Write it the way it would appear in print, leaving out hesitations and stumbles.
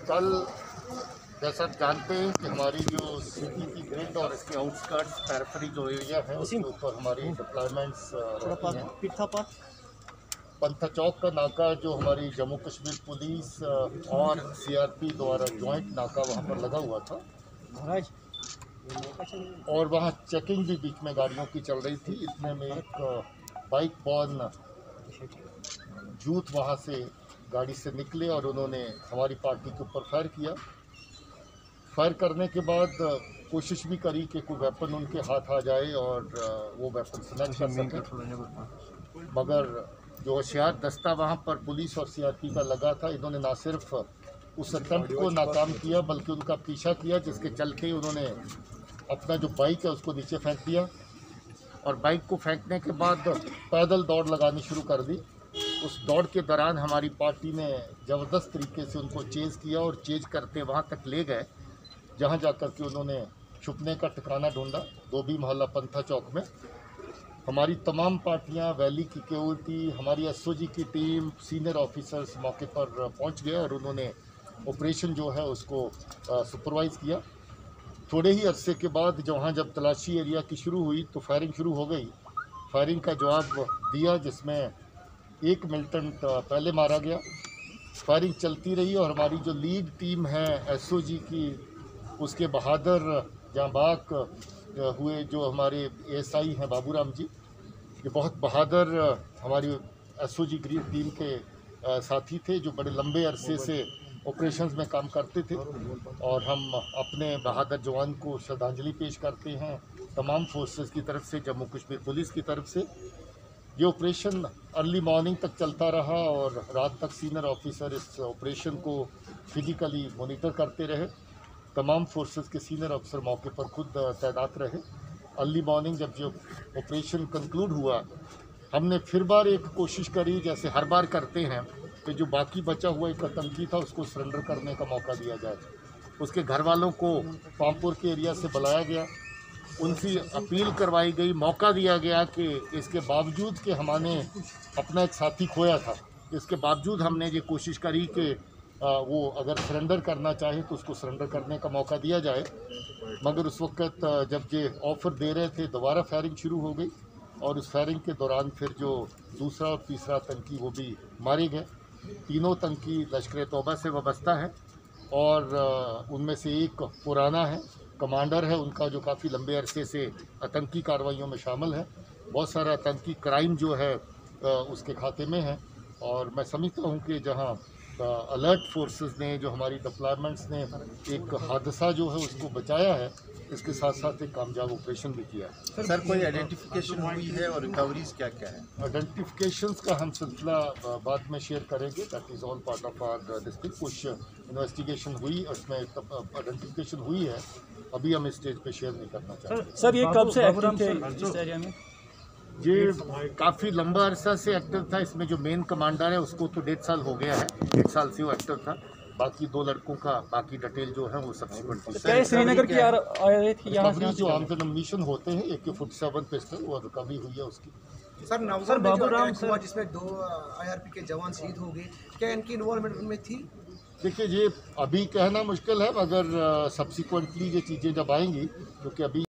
कल जैसा आप जानते हैं कि हमारी जो सिटी की ग्रिड और इसके आउटस्कर्ट्स पेरिफेरी जो एरिया है उसके ऊपर हमारी डिप्लॉयमेंट्स रहती हैं। पंथा चौक का नाका जो हमारी जम्मू कश्मीर पुलिस और सीआरपी द्वारा जॉइंट नाका वहाँ पर लगा हुआ था और वहाँ चेकिंग भी बीच में गाड़ियों की चल रही थी। इतने में एक बाइक बॉर्न यूथ वहाँ से गाड़ी से निकले और उन्होंने हमारी पार्टी के ऊपर फायर किया। फायर करने के बाद कोशिश भी करी कि कोई वेपन उनके हाथ आ जाए और वो वेपन स्नैच कर सकें, मगर जो होशियार दस्ता वहाँ पर पुलिस और सीआरपी का लगा था, इन्होंने ना सिर्फ उस अटेम्प्ट को नाकाम किया बल्कि उनका पीछा किया, जिसके चलते उन्होंने अपना जो बाइक है उसको नीचे फेंक दिया और बाइक को फेंकने के बाद पैदल दौड़ लगानी शुरू कर दी। उस दौड़ के दौरान हमारी पार्टी ने ज़बरदस्त तरीके से उनको चेज़ किया और चेज़ करते वहाँ तक ले गए जहाँ जाकर के उन्होंने छुपने का ठिकाना ढूंढा। धोबी मोहल्ला पंथा चौक में हमारी तमाम पार्टियां, वैली की सिक्योरिटी, हमारी एसओजी की टीम, सीनियर ऑफिसर्स मौके पर पहुंच गए और उन्होंने ऑपरेशन जो है उसको सुपरवाइज़ किया। थोड़े ही अरसे के बाद जब तलाशी एरिया की शुरू हुई तो फायरिंग शुरू हो गई। फायरिंग का जवाब दिया जिसमें एक मिलिटेंट पहले मारा गया। फायरिंग चलती रही और हमारी जो लीड टीम है एसओजी की, उसके बहादुर जांबाक हुए जो हमारे एएसआई हैं बाबूराम जी, ये बहुत बहादुर हमारी एसओजी ग्रीन टीम के साथी थे जो बड़े लंबे अरसे से ऑपरेशंस में काम करते थे और हम अपने बहादुर जवान को श्रद्धांजलि पेश करते हैं तमाम फोर्सेस की तरफ से, जम्मू कश्मीर पुलिस की तरफ से। ये ऑपरेशन अर्ली मॉर्निंग तक चलता रहा और रात तक सीनियर ऑफिसर इस ऑपरेशन को फिजिकली मॉनिटर करते रहे। तमाम फोर्सेस के सीनियर अफसर मौके पर खुद तैनात रहे। अर्ली मॉर्निंग जब जो ऑपरेशन कंक्लूड हुआ, हमने फिर बार एक कोशिश करी जैसे हर बार करते हैं कि जो बाकी बचा हुआ एक आतंकी था उसको सरेंडर करने का मौका दिया जाए। उसके घर वालों को पामपुर के एरिया से बुलाया गया, उनसे अपील करवाई गई, मौका दिया गया कि इसके बावजूद कि हमने अपना एक साथी खोया था, इसके बावजूद हमने ये कोशिश करी कि वो अगर सरेंडर करना चाहे तो उसको सरेंडर करने का मौका दिया जाए। मगर उस वक्त जब ये ऑफ़र दे रहे थे दोबारा फायरिंग शुरू हो गई और उस फायरिंग के दौरान फिर जो दूसरा और तीसरा आतंकी वो भी मारे गए। तीनों आतंकी लश्कर तौबा से वाबस्ता है और उनमें से एक पुराना है, कमांडर है उनका, जो काफ़ी लंबे अरसे से आतंकी कार्रवाइयों में शामिल है। बहुत सारा आतंकी क्राइम जो है उसके खाते में है और मैं समझता हूँ कि जहाँ अलर्ट फोर्सेस ने, जो हमारी डिप्लॉयमेंट्स ने एक हादसा जो है उसको बचाया है, इसके साथ साथ एक कामयाब ऑपरेशन भी किया है। सर कोई आइडेंटिफिकेशन हुई है और रिकवरीज क्या क्या है? आइडेंटिफिकेशंस का हम सिलसिला बाद में शेयर करेंगे, that is all part of our district. कुछ इन्वेस्टिगेशन हुई, उसमें आइडेंटिफिकेशन हुई है, अभी हम इस स्टेज पे शेयर नहीं करना चाहते। सर ये कब से एक्टिव थे इस एरिया में? ये काफ़ी लंबा अरसा से एक्टिव था। इसमें जो मेन कमांडर है उसको तो 1.5 साल हो गया है, 1 साल से वो एक्टिव था। बाकी 2 लड़कों का बाकी डिटेल जो है वो सब्सिक्वेंटली श्रीनगर की आ रही थी यहाँ जो आर्म्स एंड एम्यूनिशन होते हैं, AK-47 पिस्टल, वो रिकवरी हुई है उसकी। सर नवगढ़ में जो अटैक हुआ जिसमें 2 IRP के जवान शहीद हो गए, क्या इनकी इन्वॉल्वमेंट उनमें थी? देखिए, ये अभी कहना मुश्किल है मगर सब्सिक्वेंटली ये चीज़ें जब आएंगी, क्योंकि अभी